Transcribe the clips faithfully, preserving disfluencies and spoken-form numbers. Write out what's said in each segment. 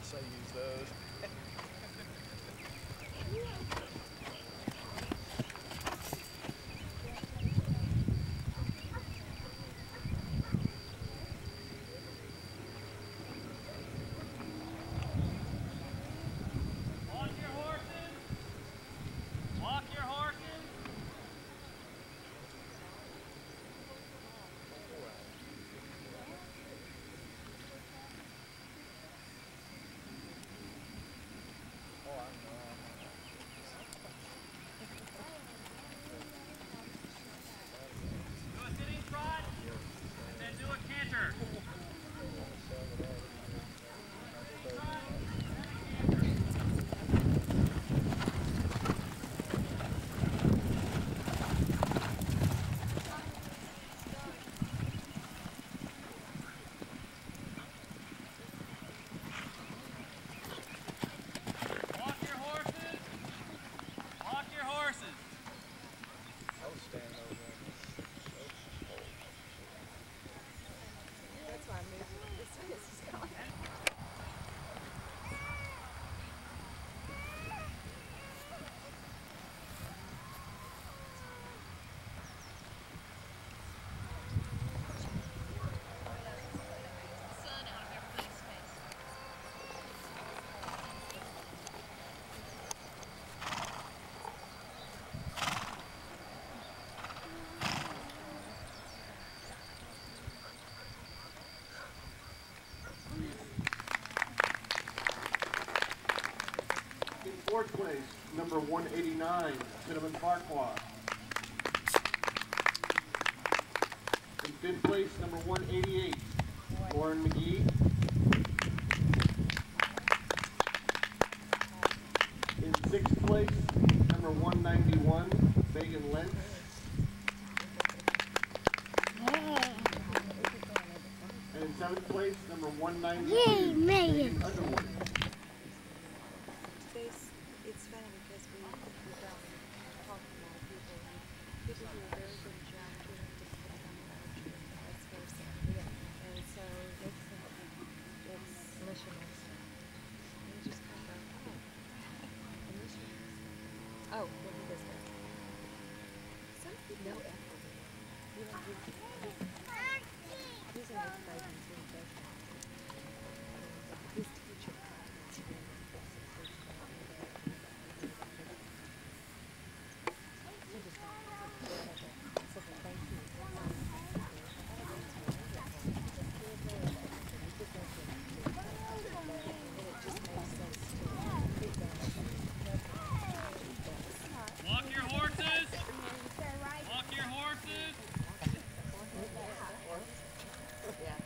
I use those. Walk your horses. Walk your horses. Do a sitting trot, and then do a canter. Sitting trot, and a canter. Walk your horses. Walk your horses. I was standing over there. That's why I'm moving this way. This is going. Sun out of everybody's face. In fourth place, number one eighty-nine, Cinnamon Farquhar. In fifth place, number one eighty-eight, Lauren McGee. In sixth place, number one ninety-one, Megan Lentz. And in seventh place, number one ninety-two, Megan Underwood. It's, it's funny because we, we don't talk to a lot of people. And people do a very good job getting to put on the archery and vice versa. Yeah. And so it's, uh, it's missionaries. And you just kind of go, oh, a missionary. Oh, well, he does that. Some people, no effort. You know, he's, he's, he's an exercise and he's very His teacher comments really impressive. She just said thank you. Walk your horses. Walk your horses. Yeah.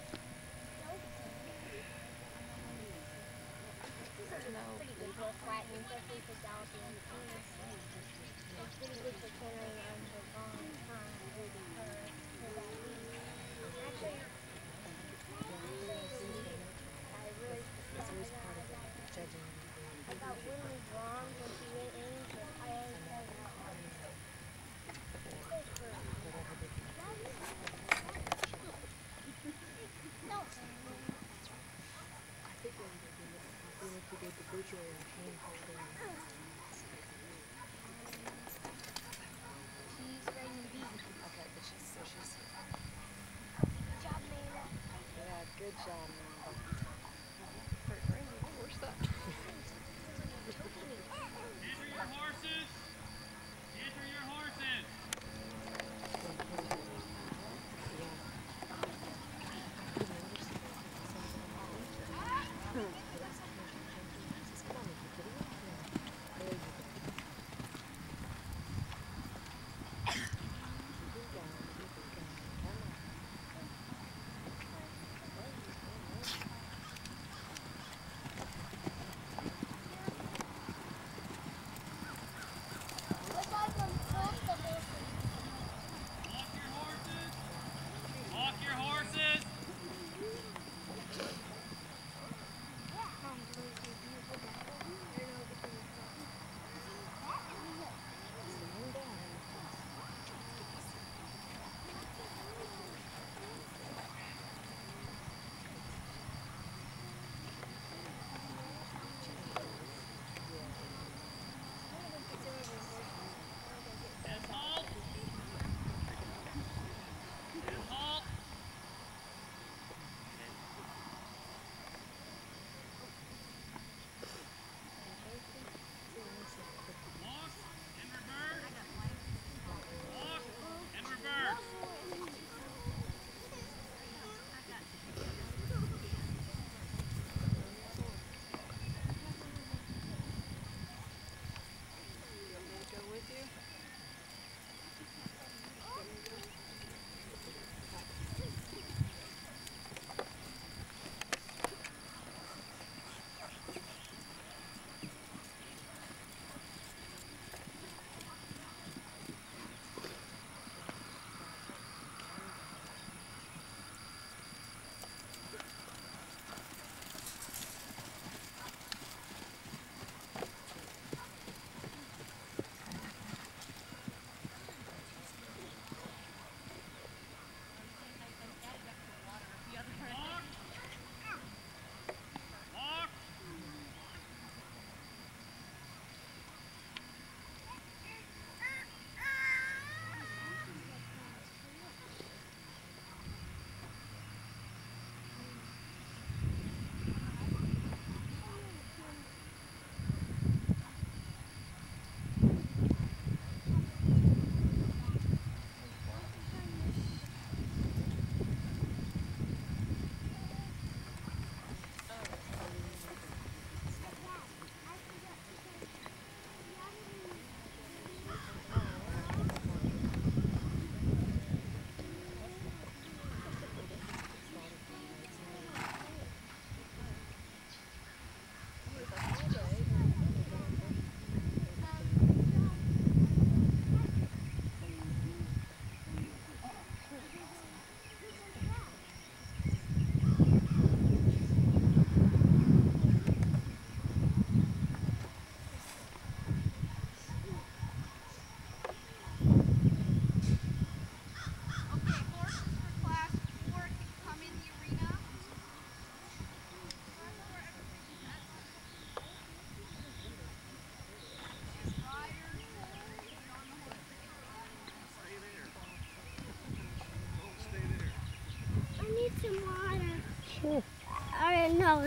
Pretty good for flattening, especially for galloping. It's pretty good for carrying on for a long time for, for that week. Actually, I really It's always part of it, judging. I got really wrong when she went in, but I always said that. Whatever they can. No. I think when they did it, we went to get the butcher and hand holding. She's ready to be. Okay, but she's, so she's, Good job, Mayla. yeah, good job, man. Enter your horses. Enter your horses. Sure. I don't know.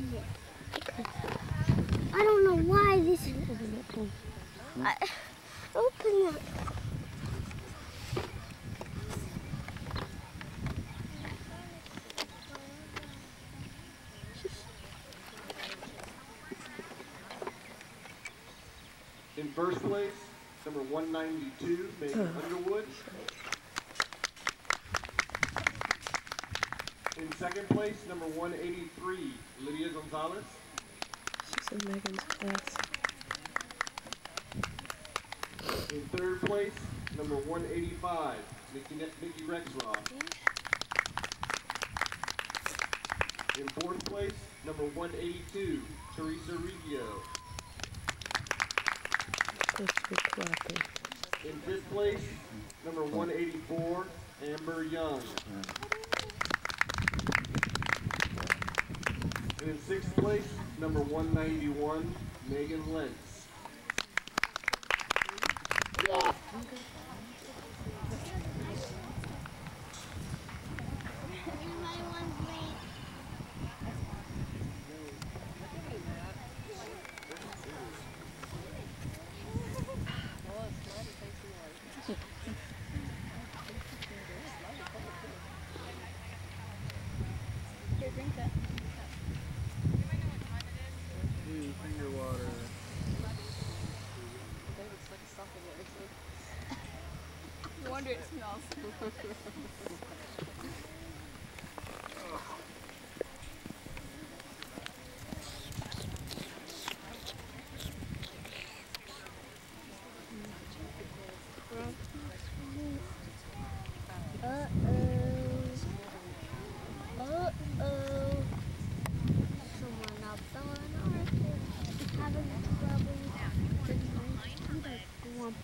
I don't know why this. I, open it. In first place, number one ninety-two, Meghan Underwood. In second place, number one eighty-three, Lydia Gonzalez. She's in Megan's class. In third place, number one eighty-five, Mickey, Mickey Rexroth. In fourth place, number one eighty-two, Teresa Riggio. Supposed to be clapping. In fifth place, number one eighty-four, Amber Young. And in sixth place, number one ninety-one, Megan Lentz. No wonder it smells. Uh-oh. Uh-oh. Someone outside our kids having trouble with my swamp.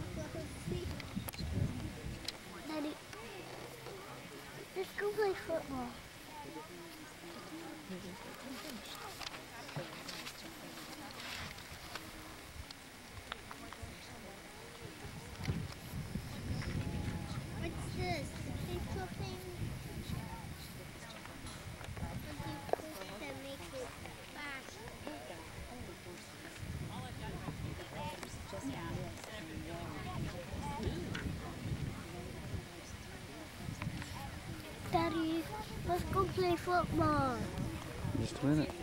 Daddy, let's go play football. What's this? It's something that makes it fast. Daddy, let's go play football. Just a minute.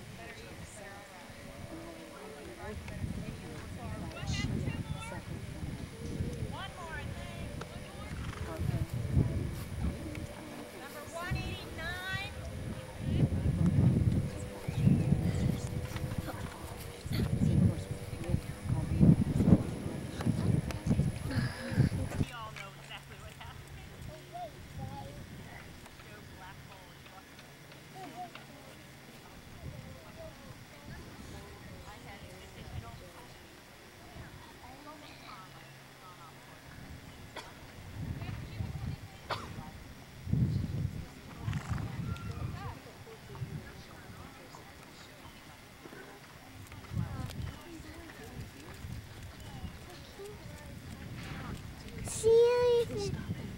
See anything?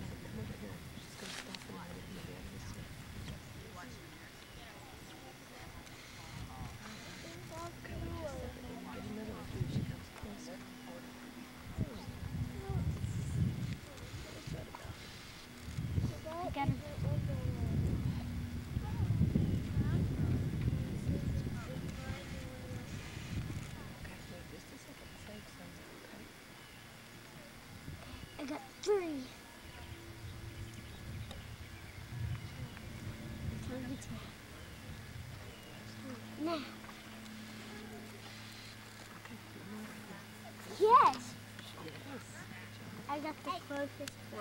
I got it. I got three. Now. Yes. I got the closest one.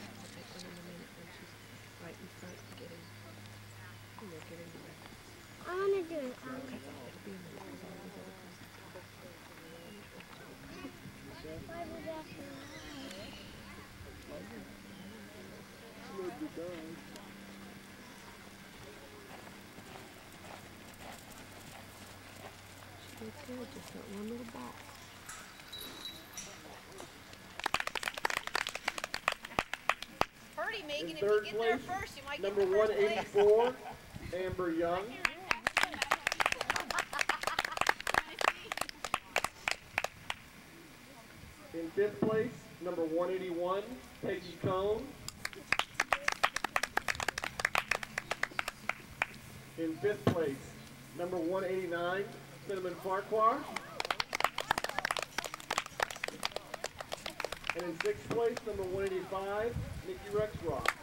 Right in front, getting, you know, getting the records. I want to do it. I wanna do That's all to be in the records, all these other it. Why would that be? She did good, just that one little box. Hurry, Megan, In if you third get there place, first, you might get number the one first place. eighty-four, Amber Young. In fifth place, number one eighty-one, Peggy Cone. In fifth place, number one eighty-nine, Cinnamon Farquhar. And in sixth place, number one eighty-five, Nikki Rexroth.